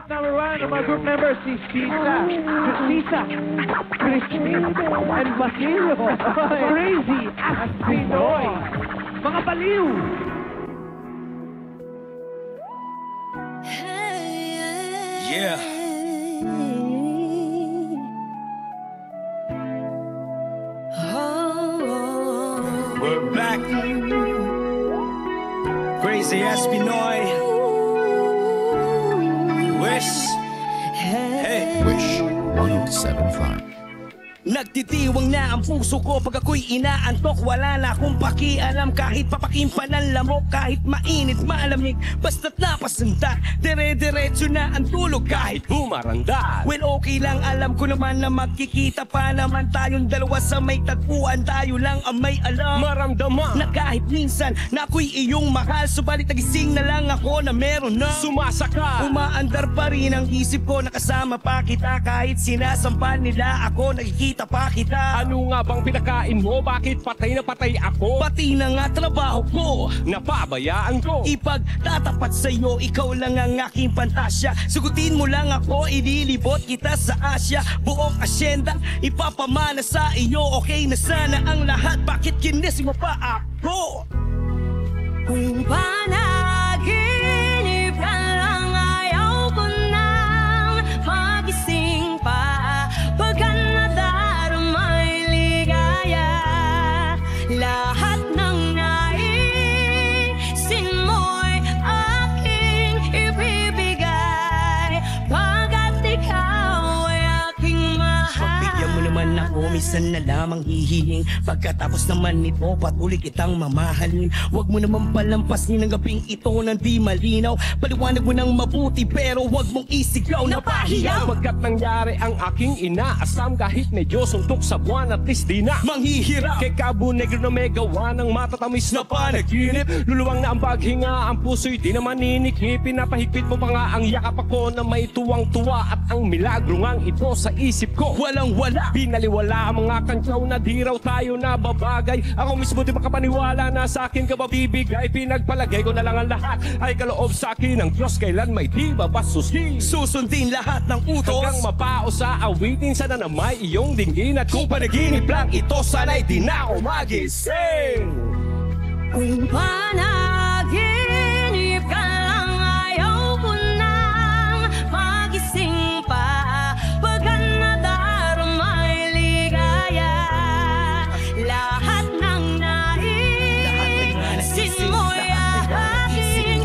number 1 ng mga group members, si Sisa, Crispin, and Basilio. Crazy as Pinoy. Mga baliw. Yeah. We're back. Crazy as Pinoy. Wish. Hey. Wish 107.5. Nagtitiwang na ang puso ko pag ako'y inaantok. Wala na akong pakialam kahit papakimpan ang lamok. Kahit mainit, maalamig, basta't napasanda. Dire-diretso na ang tulog kahit humaranda. Well, okay lang, alam ko naman na magkikita pa naman tayong dalawa sa may tagpuan. Tayo lang ang may alam, maramdaman na kahit minsan na ako'y iyong mahal. Subalit nagising na lang ako na meron na sumasaka. Umaandar pa rin ang isip ko, nakasama pa kita. Kahit sinasampan nila ako, nakikita pa kita. Ano nga bang pinakain mo? Bakit patay na patay ako? Pati na nga trabaho ko, napabayaan ko. Ipagtatapat sa'yo, ikaw lang ang aking pantasya. Sugutin mo lang ako, ililibot kita sa Asya. Buong asyenda, ipapamana sa iyo. Okay na sana ang lahat, bakit kinis mo pa ako? Kung panaginip ka lang, ayaw ko nang magising pa. Lahat ng naisin mo'y aking ibibigay pagkat ikaw ay aking mahal. Bigyan mo naman ako, minsan na lamang hihiling. Pagkatapos naman nito, patuloy kitang mamahalin. Huwag mo naman palampasin ang gabing ito nang di malinaw. Paliwanag mo ng mabuti pero huwag mong isigaw na pahiyaw. Pagkat nangyari ang aking inaasam, kahit medyo suntok sa buwan at least di na manghihirap. Kay Cabo Negro na may gawa ng matatamis na panaginip. Luluwang na ang paghinga, ang puso'y di na maninikip. Pinapahigpit mo pa nga ang yakap ako na may tuwang-tuwa. At ang milagro ngang ito sa isip ko, walang-wala. Binaliwala ang mga kantyaw na di raw tayo nababagay. Ako mismo di makapaniwala na sa akin ka ba bibigay. Pinagpalagay ko na lang ang lahat ay kaloob sa akin ng Diyos. Kailan may di babasusin, susundin lahat ng utos hanggang mapao sa awitin. Sana na may iyong dinggin. At kung panaginip lang ito, sana'y di na ako magising. Kung panaginip ka lang, ayaw ko nang magising pa. Pagkat nadarma'y ligaya. Lahat ng naisin mo'y aking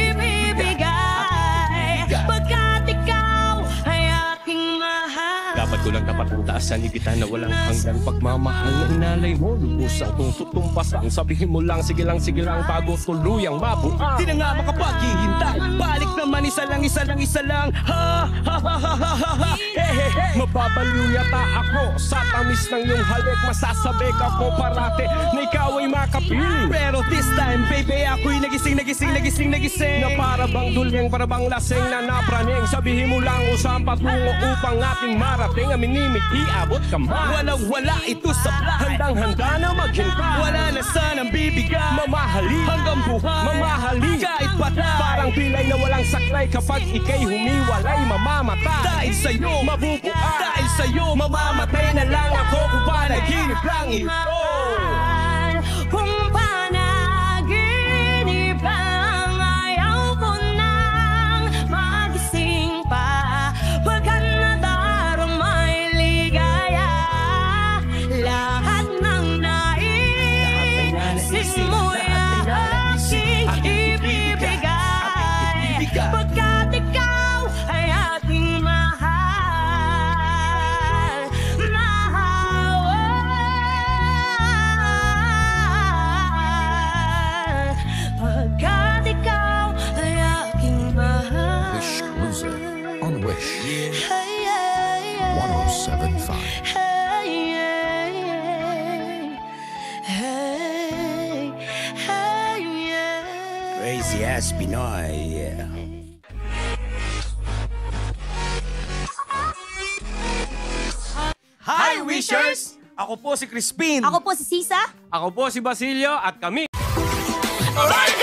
ibibigay pagkat ikaw ay aking mahal. Dapat ko lang dapat ang taas sa ligitan na walang hanggan. Pagmamahal na inalay mo, lubos ang tutumpasang. Sabihin mo lang, sige lang bago tuluyang mabuang. Di na nga makapaghihintay, balik naman isa lang. Ha ha ha ha ha ha. Hehehe. Mababaliw yata ako sa tamis ng iyong halik. Masasabik ako parate na ikaw ay makapiling. Pero this time, baby, ako'y nagising. Na para bang dulyang, para bang lasing na napraning. Sabihin mo lang usang patungo upang ating marating. Aminimik, iabot ka man. Walang-wala ito sa plan. Handang-handa na maghintay. Wala na sanang bibigay. Mamahalin hanggang buhay. Mamahalin kahit patay. Parang pilay na walang saklay. Kapag ika'y humiwalay, mamamatay. Dahil sa'yo, mabubuhay. Dahil sa'yo, mamamatay na lang ako. Kung panaginip lang ito. Kung panaginip lang, ayaw ko nang magising pa. Pagkat nadarma'y ligaya. Lahat ng naisin mo'y aking ibibigay pagkat ikaw ay aking mahal. Pagkat ikaw ay aking mahal. Wish Cruiser on Wish 107.5. Crazy as Pinoy. Hi, Wishers! Ako po si Crispin. Ako po si Sisa. Ako po si Basilio at kami. Alright!